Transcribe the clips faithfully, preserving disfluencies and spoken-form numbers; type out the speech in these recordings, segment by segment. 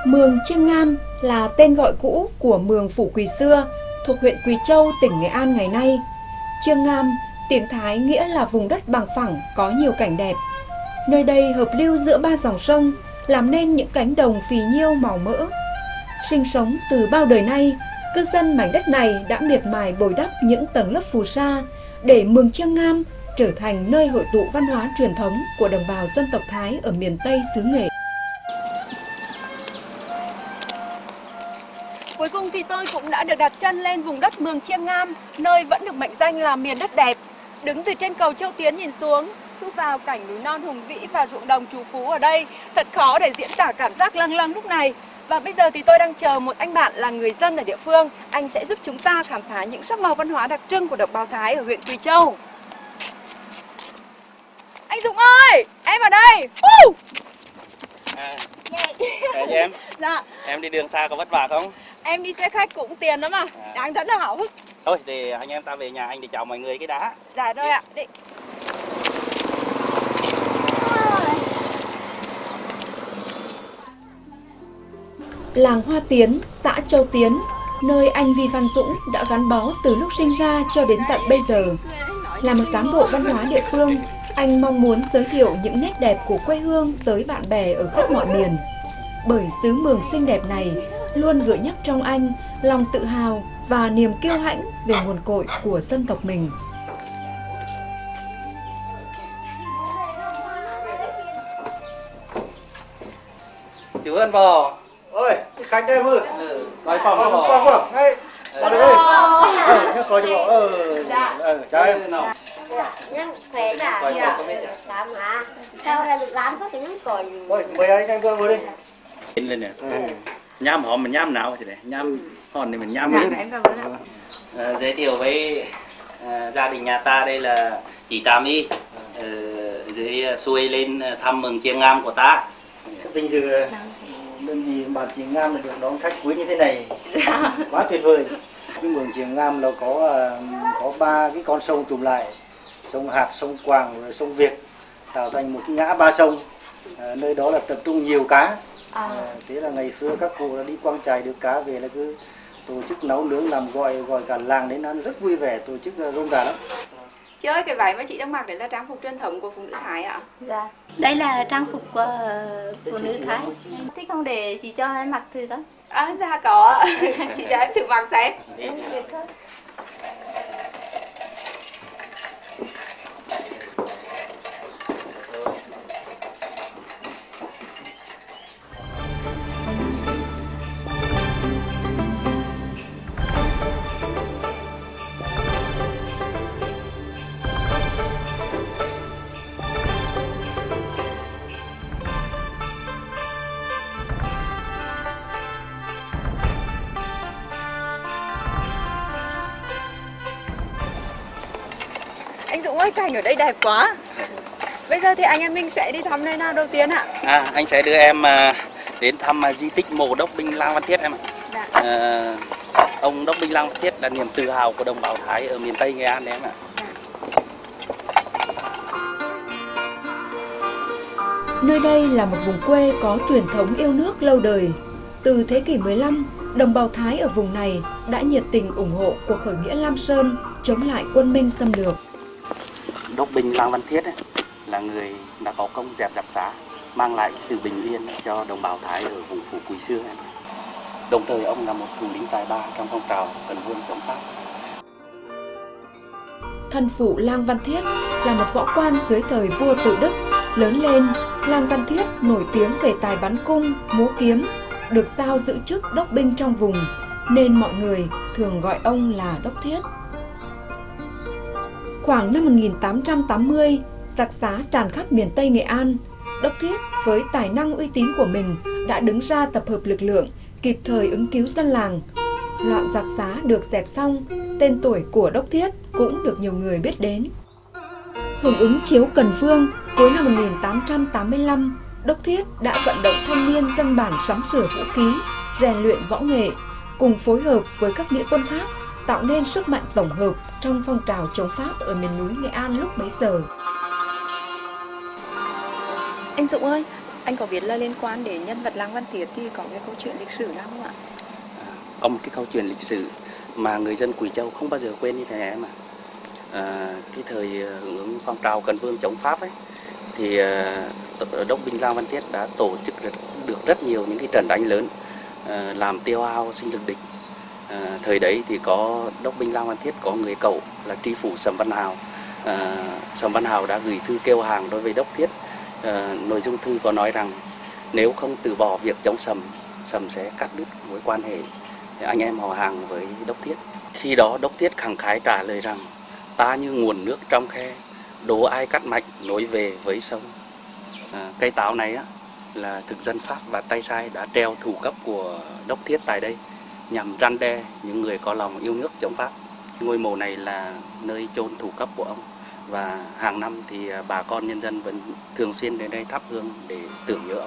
Mường Chiêng Ngam là tên gọi cũ của Mường Phủ Quỳ xưa, thuộc huyện Quỳ Châu, tỉnh Nghệ An ngày nay. Chiêng Ngam, tiếng Thái nghĩa là vùng đất bằng phẳng, có nhiều cảnh đẹp. Nơi đây hợp lưu giữa ba dòng sông, làm nên những cánh đồng phì nhiêu màu mỡ. Sinh sống từ bao đời nay, cư dân mảnh đất này đã miệt mài bồi đắp những tầng lớp phù sa để Mường Chiêng Ngam trở thành nơi hội tụ văn hóa truyền thống của đồng bào dân tộc Thái ở miền Tây xứ Nghệ. Cuối cùng thì tôi cũng đã được đặt chân lên vùng đất Mường Chiêng Ngam, nơi vẫn được mệnh danh là miền đất đẹp. Đứng từ trên cầu Châu Tiến nhìn xuống, thu vào cảnh núi non hùng vĩ và ruộng đồng trù phú ở đây, thật khó để diễn tả cảm giác lâng lâng lúc này. Và bây giờ thì tôi đang chờ một anh bạn là người dân ở địa phương. Anh sẽ giúp chúng ta khám phá những sắc màu văn hóa đặc trưng của đồng bào Thái ở huyện Quỳ Châu. Anh Dũng ơi, em ở đây. Uh! À, để em. Dạ. Em đi đường xa có vất vả không? Em đi xe khách cũng tiền lắm à, à. Đang rất là háo hức. Thôi thì anh em ta về nhà anh để chào mọi người cái đá. Dạ rồi ạ. Đi. Làng Hoa Tiến, xã Châu Tiến, nơi anh Vi Văn Dũng đã gắn bó từ lúc sinh ra cho đến tận bây giờ. Là một cán bộ văn hóa địa phương, anh mong muốn giới thiệu những nét đẹp của quê hương tới bạn bè ở khắp mọi miền. Bởi xứ Mường xinh đẹp này luôn gợi nhắc trong anh lòng tự hào và niềm kiêu hãnh về nguồn cội của dân tộc mình. Chú Ân bò. Ơi, cái khách đây mư. Ừ, nói phòng bò. bò. Phòng bò, ngay. Vào đây. Ờ, nhắc coi cho bò. Ờ. Dạ. Ờ, chào em. Nhân khỏe đã. Dạ. Làm hả? Sao là được làm có tiếng còi. Ôi, mời anh anh Vương ngồi đi. Lên lên nè. Nhám họ mình nhám nào thì để nhám hòn này mình nhám lên. À, giới thiệu với à, gia đình nhà ta đây là chị Trà My à, dưới xuôi lên thăm Mường Chiêng Ngam của ta. Vinh dự đơn vị bản Chiêng Ngam được đón khách quý như thế này quá tuyệt vời. Cái Mường Chiêng Ngam là có có ba cái con sông trùm lại, sông Hạt, sông Quảng rồi sông Việt, tạo thành một cái ngã ba sông. À, nơi đó là tập trung nhiều cá. À. À, thế là ngày xưa các cụ đã đi quăng chài được cá về là cứ tổ chức nấu nướng làm gọi gọi cả làng đến ăn rất vui vẻ, tổ chức rôm rả lắm. Chị ơi, cái váy mà chị đang mặc đấy là trang phục truyền thống của phụ nữ Thái ạ? Dạ. Đây là trang phục của phụ nữ Thái. Thích không để chị cho em mặc thử coi? À, dạ có. Chị cho em thử mặc xem. Em được thôi. Anh Dũng ơi, cảnh ở đây đẹp quá. Bây giờ thì anh em mình sẽ đi thăm nơi nào đầu tiên ạ? À, anh sẽ đưa em uh, đến thăm uh, di tích mộ Đốc Binh Lang Văn Thiết em ạ. Dạ. Uh, ông Đốc Binh Lang Văn Thiết là niềm tự hào của đồng bào Thái ở miền Tây Nghệ An đấy em ạ. Dạ. Nơi đây là một vùng quê có truyền thống yêu nước lâu đời. Từ thế kỷ mười lăm, đồng bào Thái ở vùng này đã nhiệt tình ủng hộ cuộc khởi nghĩa Lam Sơn chống lại quân Minh xâm lược. Đốc Binh Lang Văn Thiết ấy, là người đã có công dẹp giặc Giá, mang lại sự bình yên cho đồng bào Thái ở vùng Phủ Quỳ xưa. Đồng thời ông là một thủ lĩnh tài ba trong phong trào Cần Vương chống Pháp. Thân phụ Lang Văn Thiết là một võ quan dưới thời vua Tự Đức. Lớn lên, Lang Văn Thiết nổi tiếng về tài bắn cung, múa kiếm, được giao giữ chức đốc binh trong vùng, nên mọi người thường gọi ông là Đốc Thiết. Khoảng năm một nghìn tám trăm tám mươi, giặc Giá tràn khắp miền Tây Nghệ An. Đốc Thiết với tài năng uy tín của mình đã đứng ra tập hợp lực lượng, kịp thời ứng cứu dân làng. Loạn giặc Giá được dẹp xong, tên tuổi của Đốc Thiết cũng được nhiều người biết đến. Hưởng ứng chiếu Cần Vương, cuối năm một nghìn tám trăm tám mươi lăm, Đốc Thiết đã vận động thanh niên dân bản sắm sửa vũ khí, rèn luyện võ nghệ, cùng phối hợp với các nghĩa quân khác, tạo nên sức mạnh tổng hợp trong phong trào chống Pháp ở miền núi Nghệ An lúc bấy giờ. Anh Dũng ơi, Anh có biết là liên quan đến nhân vật Lăng Văn Tiết thì có cái câu chuyện lịch sử nào không ạ? À, có một cái câu chuyện lịch sử mà người dân Quỳ Châu không bao giờ quên như thế này mà. À, cái thời hưởng ứng phong trào Cần Vương chống Pháp ấy, thì uh, đốc binh Lăng Văn Tiết đã tổ chức được, được rất nhiều những cái trận đánh lớn, uh, làm tiêu hao sinh lực địch. Uh, thời đấy thì có đốc binh Lăng Văn Tiết có người cậu là tri phủ Sầm Văn Hào. Uh, Sầm Văn Hào đã gửi thư kêu hàng đối với đốc Thiết. Uh, nội dung thư có nói rằng nếu không từ bỏ việc chống Sầm, Sầm sẽ cắt đứt mối quan hệ anh em họ hàng với đốc Thiết. Khi đó đốc Thiết khẳng khái trả lời rằng ta như nguồn nước trong khe, đố ai cắt mạch nối về với sông. À, cây táo này á, là thực dân Pháp và tay sai đã treo thủ cấp của đốc Thiết tại đây nhằm răn đe những người có lòng yêu nước chống Pháp. Ngôi mộ này là nơi chôn thủ cấp của ông, và hàng năm thì bà con nhân dân vẫn thường xuyên đến đây thắp hương để tưởng nhớ ông.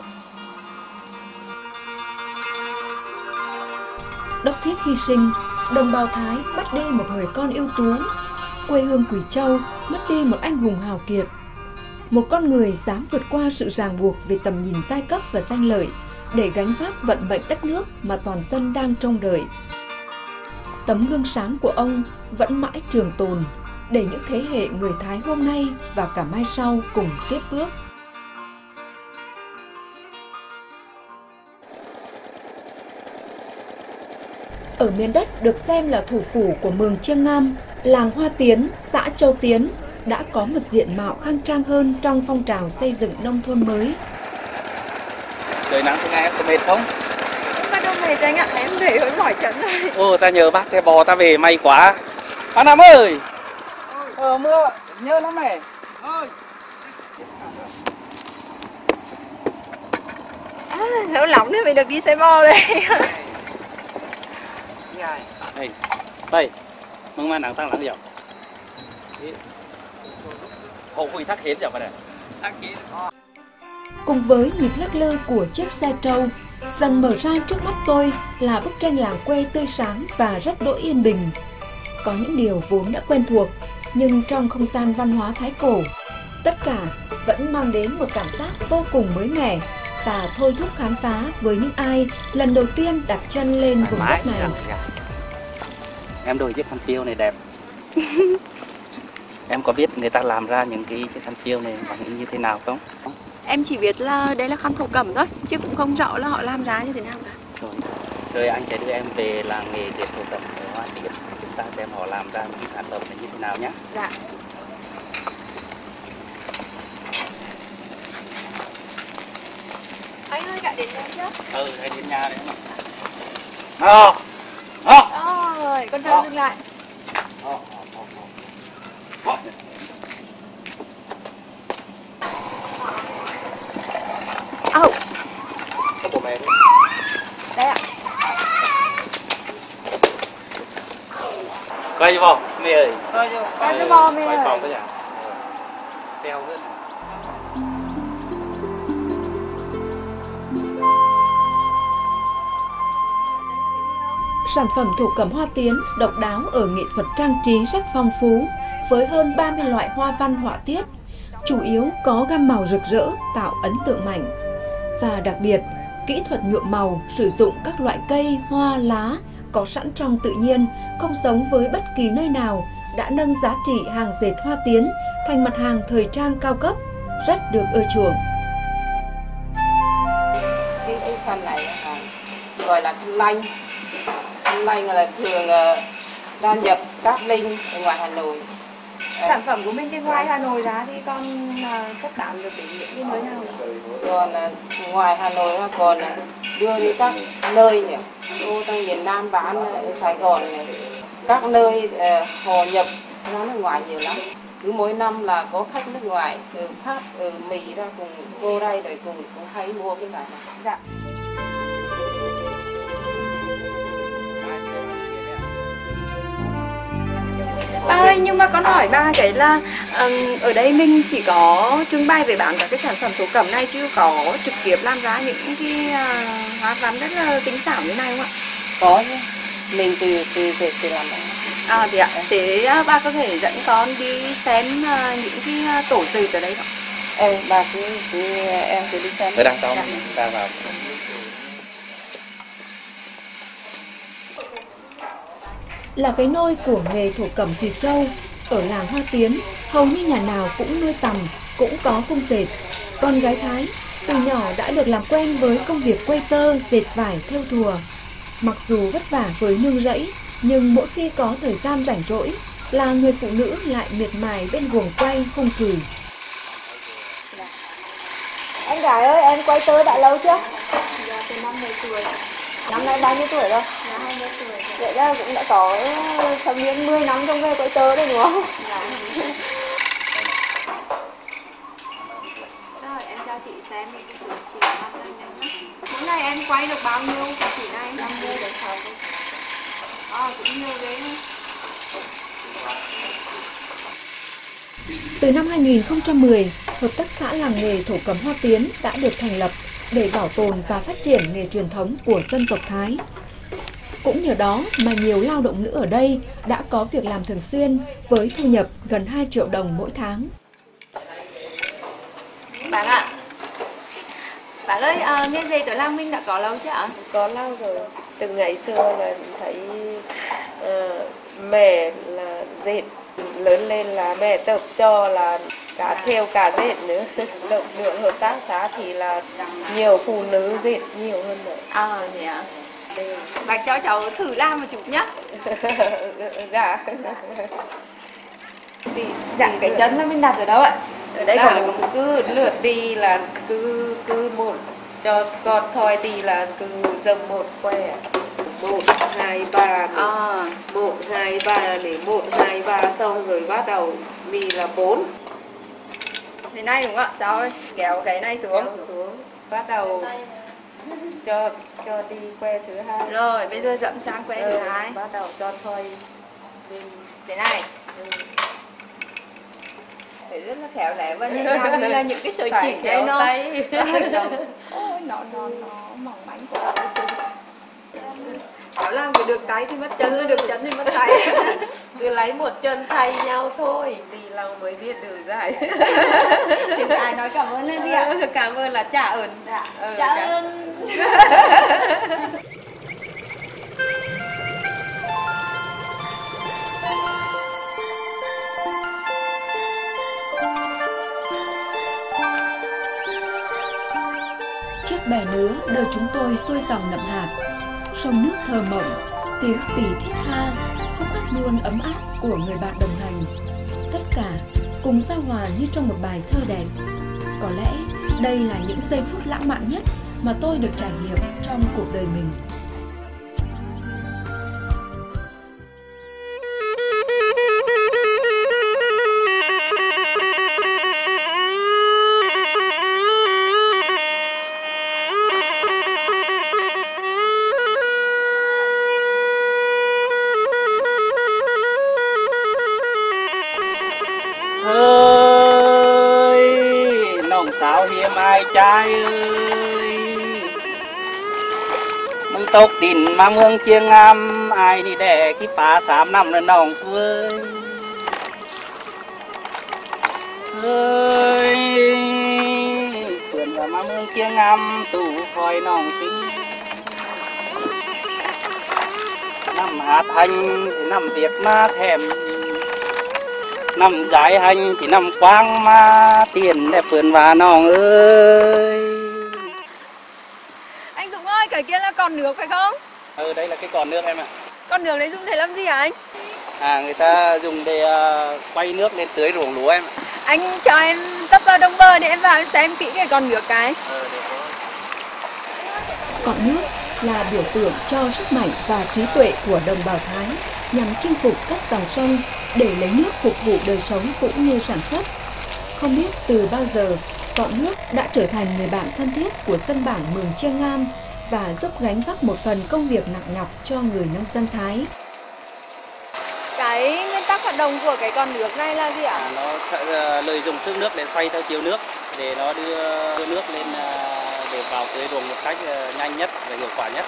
Đốc Thiết hy sinh, đồng bào Thái mất đi một người con ưu tú, quê hương Quỳ Châu mất đi một anh hùng hào kiệt, một con người dám vượt qua sự ràng buộc về tầm nhìn giai cấp và danh lợi để gánh vác vận mệnh đất nước mà toàn dân đang trông đợi. Tấm gương sáng của ông vẫn mãi trường tồn để những thế hệ người Thái hôm nay và cả mai sau cùng tiếp bước. Ở miền đất được xem là thủ phủ của Mường Chiêng Nam, làng Hoa Tiến, xã Châu Tiến đã có một diện mạo khang trang hơn trong phong trào xây dựng nông thôn mới. Trời nắng thế này em có mệt không? Em không mệt anh ạ, em thấy hơi mỏi chân rồi. Ồ, ta nhờ bác xe bò ta về may quá. Bác Nam ơi! Ờ, mưa nhớ lắm này. À, lâu lắm nữa mình được đi xe bò đây. Đây, đây, mừng mà nắng tăng lắm dọc. Hồ Quỳ thác hiến dọc vào đây. Cùng với nhịp lắc lư của chiếc xe trâu, dần mở ra trước mắt tôi là bức tranh làng quê tươi sáng và rất đỗi yên bình. Có những điều vốn đã quen thuộc, nhưng trong không gian văn hóa Thái cổ, tất cả vẫn mang đến một cảm giác vô cùng mới mẻ và thôi thúc khám phá với những ai lần đầu tiên đặt chân lên vùng đất này. Em đổi chiếc khăn piêu này đẹp. Em có biết người ta làm ra những cái chiếc khăn piêu này bằng như thế nào không? Em chỉ biết là đây là khăn thổ cẩm thôi, chứ cũng không rõ là họ làm ra như thế nào cả. Rồi, rồi anh sẽ đưa em về làng nghề dệt thổ cẩm ở Hoa Tiết. Chúng ta xem họ làm ra những cái sản phẩm này như thế nào nhé. Dạ. Anh ơi, cả đến nhà chưa? Ừ, hãy đến nhà đấy mà. Ờ. Ờ. Rồi, con đang dừng lại. Ồ. Có bộ mẹ đấy. Đây ạ. Quay cho bò, mẹ ơi. Rồi rồi, quay cho bò mẹ ơi. Quay phòng cái nhà. Teo hơn. Sản phẩm thổ cẩm Hoa Tiến độc đáo ở nghệ thuật trang trí rất phong phú, với hơn ba mươi loại hoa văn họa tiết, chủ yếu có gam màu rực rỡ tạo ấn tượng mạnh. Và đặc biệt, kỹ thuật nhuộm màu sử dụng các loại cây, hoa, lá có sẵn trong tự nhiên, không giống với bất kỳ nơi nào, đã nâng giá trị hàng dệt Hoa Tiến thành mặt hàng thời trang cao cấp, rất được ưa chuộng. Cái, cái khăn này à, gọi là khăn lanh. Khăn lanh là thường uh, ra nhập Cát Linh ở ngoài Hà Nội. Sản phẩm của mình bên ngoài Hà Nội ra thì con uh, xuất bán được đến những cái nơi nào? Còn uh, ngoài Hà Nội là còn uh, đưa đi các nơi nhỉ. Ô trong miền Nam bán uh, ở Sài Gòn này. Các nơi uh, họ nhập ra nước ngoài nhiều lắm. Cứ mỗi năm là có khách nước ngoài từ Pháp, từ Mỹ ra cùng vô đây rồi cùng cũng hay mua cái này. Dạ. Ba ơi, nhưng mà con hỏi ba cái là um, ở đây mình chỉ có trưng bày về bán các cái sản phẩm thổ cẩm này chứ có trực tiếp làm ra những cái uh, hoa văn rất là tinh xảo như này không ạ? Có nhé, mình từ từ từ, từ làm đó. À thì ạ, thế uh, ba có thể dẫn con đi xem uh, những cái uh, tổ dệt ở đây không? Ê, bà cứ, cứ em cứ đi xem. Ở đằng sau ta vào. Là cái nôi của nghề thổ cẩm Việt Châu, ở làng Hoa Tiến, hầu như nhà nào cũng nuôi tằm, cũng có cung dệt. Con gái Thái, từ nhỏ đã được làm quen với công việc quay tơ, dệt vải, thêu thùa. Mặc dù vất vả với nương rẫy, nhưng mỗi khi có thời gian rảnh rỗi, là người phụ nữ lại miệt mài bên guồng quay khung cửi. Anh gái ơi, em quay tơ đã lâu chưa? Dạ, từ năm mười tuổi. Năm nay bao nhiêu tuổi rồi? Dạ, hai mươi tuổi. Vậy ra cũng đã có thâm niên mười năm trong nghề quay tơ đấy đúng không? Dạ. Rồi, em cho chị xem đi, chị làm lên nhé. Hôm nay em quay được bao nhiêu của chị này? năm mươi đến sáu mươi. À, cũng nhiều đấy. Từ năm hai nghìn không trăm mười, Hợp tác xã làng nghề thổ cẩm Hoa Tiến đã được thành lập để bảo tồn và phát triển nghề truyền thống của dân tộc Thái. Cũng nhờ đó mà nhiều lao động nữ ở đây đã có việc làm thường xuyên với thu nhập gần hai triệu đồng mỗi tháng. Bạn ạ, bạn ơi, à, nghề dệt ở làng mình đã có lâu chưa ạ? Có lâu rồi, từ ngày xưa là thấy uh, mẹ là dệt, lớn lên là mẹ tập cho là cả thêu cả dệt nữa. Lực lượng hợp tác xã thì là nhiều phụ nữ dệt nhiều hơn nữa. À, vậy ạ. Bạn cho cháu thử làm một chút nhé. Dạ. Vì dạ, cái chân là mình đặt ở đâu ạ? Ở đây là cứ lượt đi là cứ cứ một cho con thôi thì là cứ dầm một que. Một, hai, ba, À. một, hai, ba để một, hai, ba xong rồi bắt đầu đi là bốn. Thế này đúng không ạ? Sau rồi, kéo cái này xuống. Kéo xuống, bắt đầu cho cho đi que thứ hai. Rồi, bây giờ dẫm sang que thứ Ừ, hai. bắt đầu cho thôi đi. Thế này. Ừ. Phải rất là khéo léo và nhẹ nhàng như là những cái sợi chỉ đấy nó. Tay. Ôi, nó nó nó mỏng manh quá. Cháu làm cái được tay thì mất chân, là được chân thì mất tay. Cứ lấy một chân thay nhau thôi thì lòng mới biết được giải. Thì ai nói cảm ơn lên đi ạ. Cảm ơn là trả ơn. Dạ. Ừ, Trả cảm- ơn. Chiếc bè nứa đời chúng tôi xuôi dòng nậm hạt, sông nước thơ mộng, tiếng pì thiết tha, khúc hát luôn ấm áp của người bạn đồng hành. Tất cả cùng giao hòa như trong một bài thơ đẹp. Có lẽ đây là những giây phút lãng mạn nhất mà tôi được trải nghiệm trong cuộc đời mình. Ơi nòng sao hiếm ai trai ơi, mừng tóc tin mà mương chiêng ngam, ai đi đẻ cái phá sám năm lên nòng vơi. Ơi vườn và mà mương chiêng ngam tủ khói nòng xinh, năm hát hành năm việc mà thèm, năm giải hành thì năm quang mà tiền đẹp vườn và nòng ơi. Anh Dũng ơi, cái kia là con nước phải không? Ừ, đây là cái con nước em ạ. Con nước đấy dùng để làm gì hả anh? À, người ta dùng để uh, quay nước lên tưới ruộng lúa em ạ. Anh cho em tấp vào đông bờ để em vào em xem kỹ cái con nước cái. Ừ, để có. Cọn nước là biểu tượng cho sức mạnh và trí tuệ của đồng bào Thái nhằm chinh phục các dòng sông để lấy nước phục vụ đời sống cũng như sản xuất. Không biết từ bao giờ, cọn nước đã trở thành người bạn thân thiết của dân bản Mường Chiêng Ngam và giúp gánh vác một phần công việc nặng nhọc cho người nông dân Thái. Cái nguyên tắc hoạt động của cái con nước này là gì ạ? À, nó sẽ uh, lợi dụng sức nước để xoay theo chiều nước để nó đưa, đưa nước lên uh, để vào tưới ruộng một cách uh, nhanh nhất và hiệu quả nhất.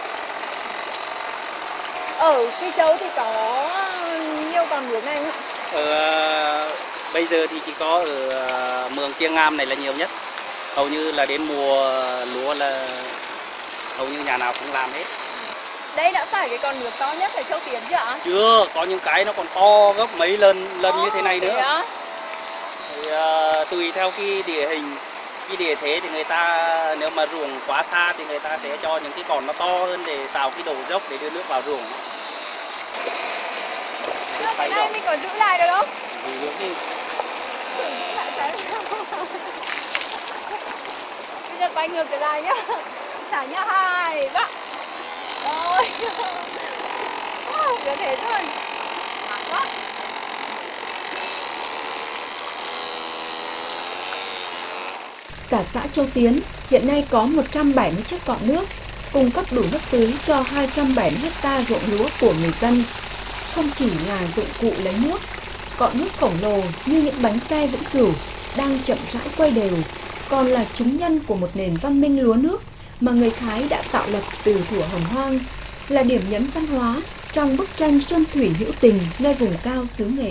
Ở Phi Châu thì có nhiều con nước này không ạ? Ở uh, Bây giờ thì chỉ có ở mường Chiêng Ngam này là nhiều nhất. Hầu như là đến mùa lúa là hầu như nhà nào cũng làm hết. Đây đã phải cái con nước to nhất ở Châu Tiến chưa ạ? Chưa, có những cái nó còn to gấp mấy lần lần oh, như thế này nữa. À? Thì, uh, tùy theo cái địa hình, cái địa thế thì người ta nếu mà ruộng quá xa thì người ta sẽ cho những cái con nó to hơn để tạo cái độ dốc để đưa nước vào ruộng. Cái này mình còn giữ lại được không? Giữ được đi. Bây giờ quay ngược trở lại nhá. Thả nhá, hai, ba. Rồi. Được thế thôi. Mạnh quá. Cả xã Châu Tiến hiện nay có một trăm bảy mươi chiếc cọn nước, cung cấp đủ nước tưới cho hai trăm bảy mươi ha ruộng lúa của người dân. Không chỉ là dụng cụ lấy nước, cọn nước khổng lồ như những bánh xe vĩnh cửu đang chậm rãi quay đều, còn là chứng nhân của một nền văn minh lúa nước mà người Thái đã tạo lập từ thuở Hồng Hoang, là điểm nhấn văn hóa trong bức tranh sơn thủy hữu tình nơi vùng cao xứ Nghệ.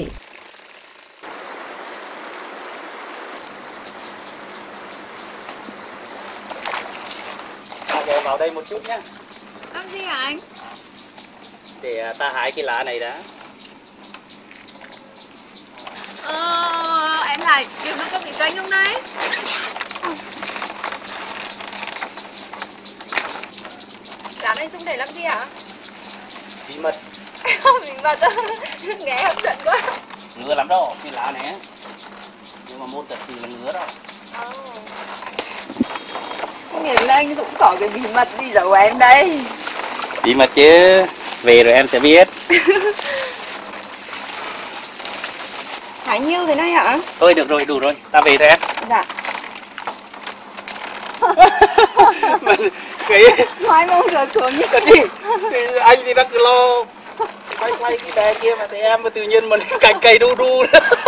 Ghé vào đây một chút nhé. Làm gì hả anh? Để ta hái cái lá này đã. Ờ, em lại được nó có bị cánh không đấy? Lá này dùng để làm gì hả? Bí mật. Bí mật. Nghe hấp dẫn quá. Ngứa lắm đâu, cái lá này. Nhưng mà môn thật sự là ngứa đâu. Không nghĩ là anh Dũng có cái bí mật gì giấu em đây. Bí mật chứ, về rồi em sẽ biết. Hái nhiêu thế này hả? Thôi được rồi, đủ rồi, ta về thôi em. Dạ. Cái Mai mông rớt xuống như cái gì? Thì anh thì đã cứ lo quay quay cái bè kia mà thấy em mà tự nhiên mình cành cây đu đu.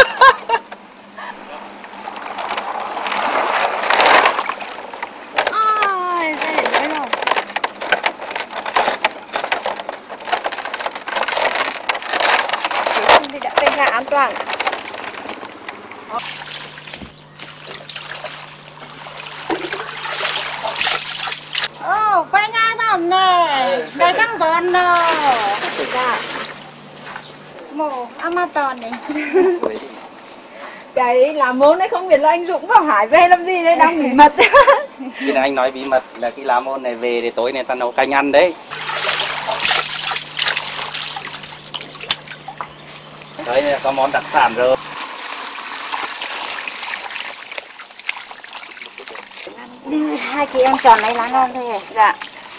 Ai, đây để rồi. Cuối cùng thì đã về nhà an toàn. Ồ, quay ngay vào nè, đây đang còn nè. Dạ. Mồ, Amazon này. Cái làm môn đấy không biết là anh Dũng bảo Hải về làm gì đấy, đang bí mật. Khi nào anh nói bí mật là cái lá môn này về để tối này ta nấu canh ăn đấy. Đấy có món đặc sản rồi. Hai chị em tròn này lá ngon thôi. Dạ.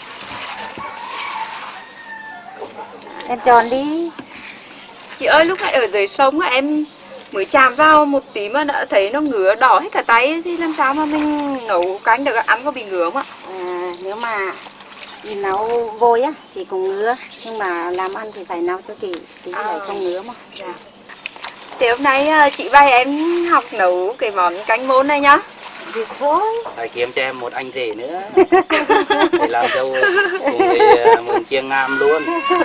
Em tròn đi. Chị ơi, lúc nãy ở dưới sông á, em mới chạm vào một tí mà đã thấy nó ngứa đỏ hết cả tay, thì làm sao mà mình nấu canh được, ăn có bị ngứa không ạ? À, nếu mà mình nấu vôi á thì cũng ngứa, nhưng mà làm ăn thì phải nấu cho kỹ thì À. lại không ngứa mà. Dạ. Thì hôm nay chị bày em học nấu cái món canh môn này nhá. Việc thôi. Phải kiếm cho em một anh rể nữa để làm dâu cùng với mường Chiêng Ngam luôn.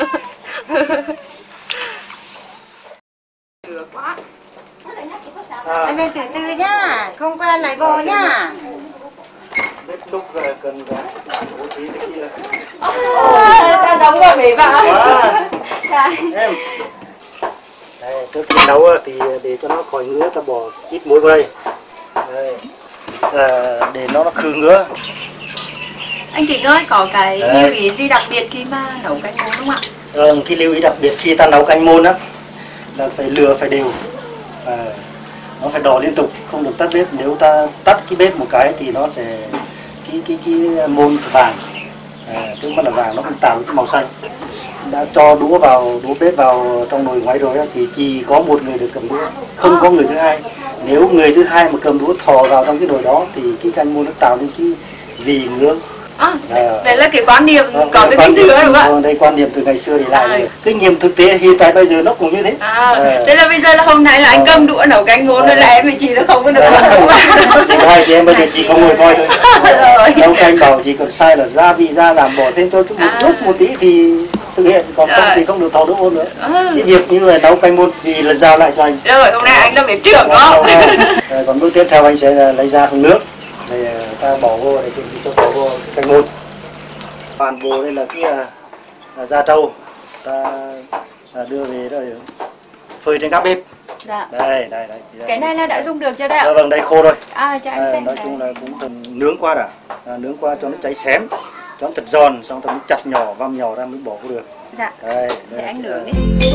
Được quá. Em lên từ từ nhá, không quen lại vô nhá. Bếp lúc cần bố trí cái kia. Ta đóng vào bể vào. Em. Đây, trước khi nấu thì để cho nó khỏi ngứa ta bỏ ít muối vào đây. Đây. À, để nó nó khử ngứa. Anh Kính ơi, có cái Đấy. lưu ý gì đặc biệt khi mà nấu canh môn không ạ? Ờ, cái lưu ý đặc biệt khi ta nấu canh môn á là phải lửa phải đều. À, nó phải đỏ liên tục, không được tắt bếp. Nếu ta tắt cái bếp một cái thì nó sẽ cái cái cái môn vàng. À, cái mà là vàng nó không tạo cái màu xanh. Đã cho đũa vào đũa bếp vào trong nồi ngoáy rồi á, thì chỉ có một người được cầm đũa, không à. có người thứ hai. Nếu người thứ hai mà cầm đũa thò vào trong cái nồi đó thì cái canh môn nó tạo nên cái vị ngứa. À, À, đấy là cái quan niệm Vâng, có từ quan ngày xưa niệm- đúng không ạ? vâng, đây quan niệm từ ngày xưa để lại. À. Kinh nghiệm thực tế hiện tại bây giờ nó cũng như thế. À, À. thế là bây giờ là hôm nay là anh Vâng. cầm đũa nấu canh môn, Vâng. nên là em với chị nó không có được Vâng. nấu ạ. Hai chị em bây giờ chỉ có ngồi coi thôi. Rồi. Nấu canh bảo chỉ cần sai là gia vị ra giảm bỏ thêm thôi, chút một À. lúc một tí thì thực hiện, còn không thì không được thầu nước ôn nữa. Ừ. Cái việc như là nấu canh môn gì là giao lại cho anh. Rồi hôm nay anh là bếp trưởng đó. Còn bước tiếp theo anh sẽ lấy ra thùng nước để ta bỏ vô để chuẩn bị cho bỏ vô canh môn. Toàn bộ đây là cái uh, da trâu ta uh, đưa về rồi phơi trên các bếp. Dạ. Đây, đây, đây. Cái này là đã dùng được chưa đấy ạ? Dạ vâng, đây khô rồi. À, cho anh xem. Nói chung là cũng từng nướng qua đã, à, nướng qua cho nó cháy xém, cho nó thật giòn, xong rồi chặt nhỏ, văm nhỏ ra mới bỏ vô được. Dạ. Đây, đây để anh nướng đi.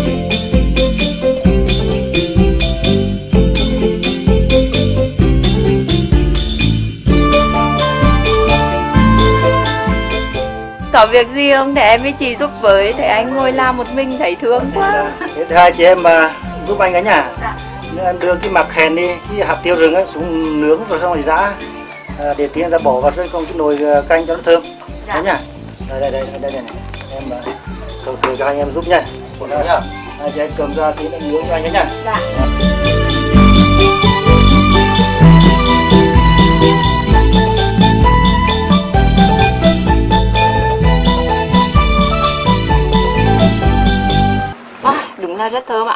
Có việc gì không để em với chị giúp với, để anh ngồi làm một mình thấy thương quá. Thế thì hai chị em mà giúp anh ấy nhá. Dạ. Nếu em đưa cái mặt hèn đi, cái hạt tiêu rừng ấy xuống nướng rồi xong rồi giã, à, để tí ra bỏ vào trong cái nồi canh cho nó thơm. Dạ. Đấy nhá. Đây đây đây đây đây này. Em cầu thử cho anh em giúp nha. Nhá. Hai chị em cầm ra tí em nướng cho anh ấy nhá. Dạ. À, đúng là rất thơm ạ.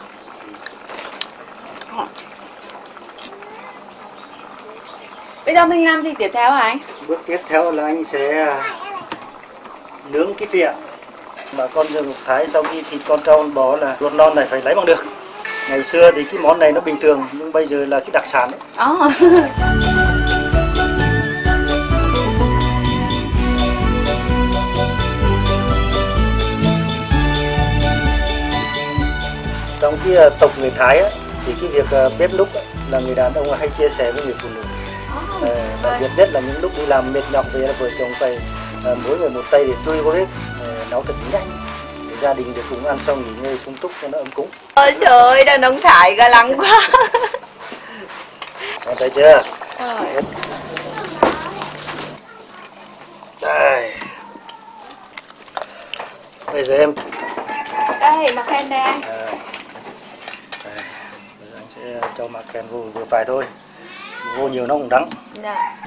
Bây giờ mình làm gì tiếp theo hả anh? Bước tiếp theo là anh sẽ nướng cái phịa. Mà con rừng Thái sau khi thịt con trâu bò là ruột non này phải lấy bằng được. Ngày xưa thì cái món này nó bình thường, nhưng bây giờ là cái đặc sản đấy. Oh. Trong cái tộc người Thái á, thì cái việc bếp núc là người đàn ông hay chia sẻ với người phụ nữ. À, đặc biệt nhất là những lúc đi làm mệt nhọc về là vợ chồng phải à, mỗi người một tay để tươi qua bếp, à, nấu thật nhanh để gia đình được cùng ăn xong nghỉ ngơi sung túc cho nó ấm cúng. Ôi trời ơi, đàn ông Thái gà lăng quá. Em thấy chưa? Rồi. Đây. Bây giờ em đây mặc khen đây anh. À, đây. Bây giờ anh sẽ cho mặc khen vô vừa phải thôi. Vô nhiều nó cũng đắng. Dạ.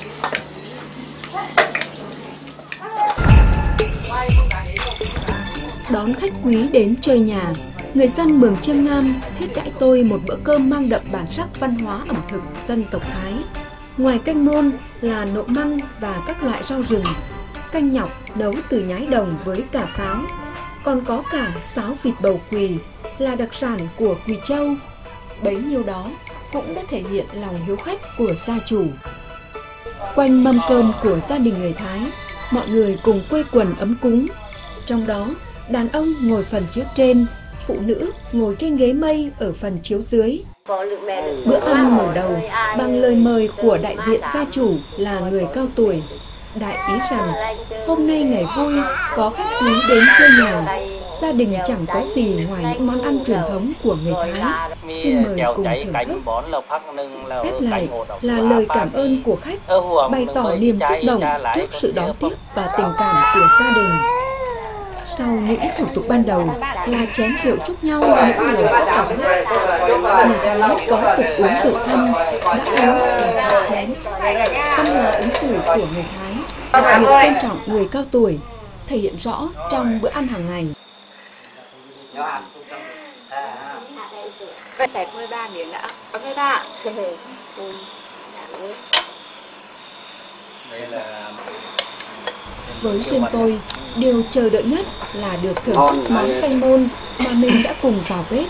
Đón khách quý đến chơi nhà, người dân Mường Chiêm Ngam thiết đãi tôi một bữa cơm mang đậm bản sắc văn hóa ẩm thực dân tộc Thái. Ngoài canh môn là nộm măng và các loại rau rừng, canh nhọc nấu từ nhái đồng với cà pháo, còn có cả sáo vịt bầu quỳ là đặc sản của Quỳ Châu. Bấy nhiêu đó cũng đã thể hiện lòng hiếu khách của gia chủ. Quanh mâm cơm của gia đình người Thái, mọi người cùng quây quần ấm cúng. Trong đó, đàn ông ngồi phần chiếu trên, phụ nữ ngồi trên ghế mây ở phần chiếu dưới. Bữa ăn mở đầu bằng lời mời của đại diện gia chủ là người cao tuổi, đại ý rằng hôm nay ngày vui, có khách quý đến chơi nhà. Gia đình chẳng có gì ngoài những món ăn truyền thống của người Thái. Xin mời cùng thưởng thức. Đáp lại là lời cảm ơn của khách, bày tỏ niềm xúc động trước sự đón tiếp và tình cảm của gia đình. Sau những thủ tục ban đầu là chén rượu chúc nhau những điều tốt đẹp nhất. Người Thái có tục uống rượu thâm, đã uống là cạn chén. Văn hóa ứng xử của người Thái đặc biệt tôn trọng người cao tuổi, thể hiện rõ trong bữa ăn hàng ngày. Xẹp mười ba miếng đã. Ok ta. Với riêng tôi, điều chờ đợi nhất là được thưởng thức món canh môn mà mình đã cùng vào bếp.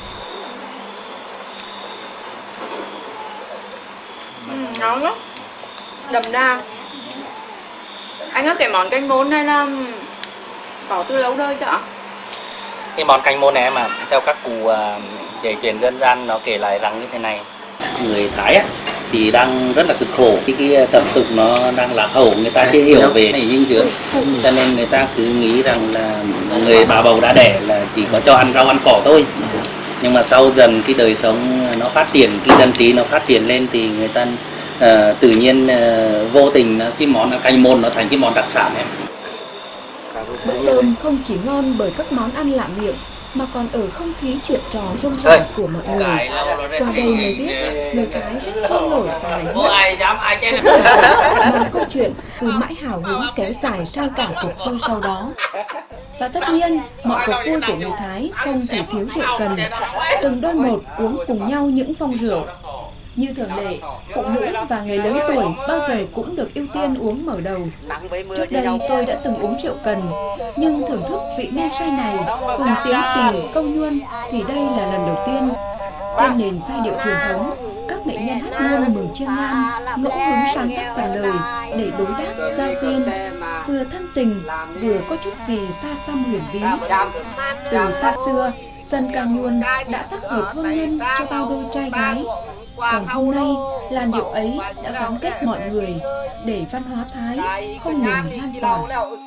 Ừ, ngon lắm. Đậm đà. Anh ơi, cái món canh môn này là có từ lâu đời chưa ạ? Cái món canh môn này mà theo các cụ uh, kể chuyện dân gian nó kể lại rằng như thế này. Người Thái á, thì đang rất là cực khổ, cái, cái tập tục nó đang lạc hậu, người ta chưa hiểu về dinh dưỡng, cho nên người ta cứ nghĩ rằng là người bà bầu đã đẻ là chỉ có cho ăn rau ăn cỏ thôi. Nhưng mà sau dần cái đời sống nó phát triển, cái dân trí nó phát triển lên thì người ta uh, tự nhiên uh, vô tình cái món canh môn nó thành cái món đặc sản này. Bữa cơm không chỉ ngon bởi các món ăn lạ miệng, mà còn ở không khí chuyện trò rôm rả của mọi người. Qua đây mới biết người Thái rất sôi nổi và hài hước. Mà câu chuyện cứ mãi hào hứng kéo dài sang cả cuộc chơi sau đó. Và tất nhiên, mọi cuộc vui của người Thái không thể thiếu rượu cần. Từng đôi một uống cùng nhau những phong rượu. Như thường lệ, phụ nữ và người lớn tuổi bao giờ cũng được ưu tiên uống mở đầu. Trước đây tôi đã từng uống rượu cần, nhưng thưởng thức vị men say này cùng tiếng tỳ câu nhuôn thì đây là lần đầu tiên. Trên nền giai điệu truyền thống, các nghệ nhân hát luôn mừng chiêng ngam, ngẫu hứng sáng tác phần lời để đối đáp giao viên, vừa thân tình, vừa có chút gì xa xăm huyền bí. Từ xa xưa, dân ca nhuôn đã tác hợp hôn nhân cho bao đôi trai gái. Còn hôm nay, làn điệu ấy đã gắn kết mọi người để văn hóa Thái không ngừng lan tỏa.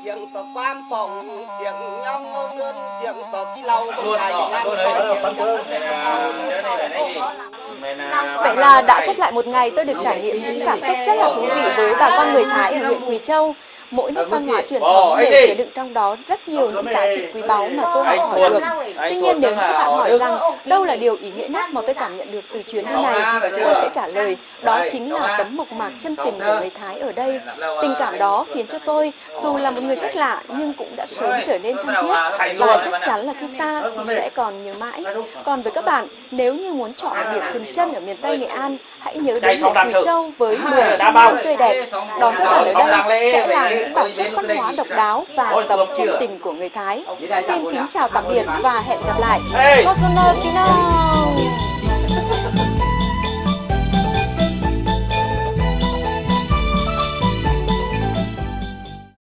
Vậy là đã khép lại một ngày tôi được trải nghiệm những cảm xúc rất là thú vị với bà con người Thái ở huyện Quỳ Châu. Mỗi nét văn hóa truyền thống đều chứa đựng trong đó rất nhiều những giá trị quý báu mà tôi học hỏi được. Tuy nhiên nếu các bạn hỏi rằng đâu là điều ý nghĩa nhất mà tôi cảm nhận được từ chuyến đi này, tôi sẽ trả lời đó chính là tấm mộc mạc chân tình của người Thái ở đây. Tình cảm đó khiến cho tôi, dù là một người khách lạ nhưng cũng đã sớm trở nên thân thiết và chắc chắn là khi xa thì sẽ còn nhớ mãi. Còn với các bạn, nếu như muốn chọn một điểm dừng chân ở miền Tây Nghệ An, hãy nhớ đến huyện Quỳ Châu với mười trăm năm tươi đẹp. Đón các bạn ở đây sẽ là những bản sắc văn hóa độc đáo và tấm chân tình của người Thái. Xin kính chào tạm biệt và hẹn gặp lại. Gozuno Kinong!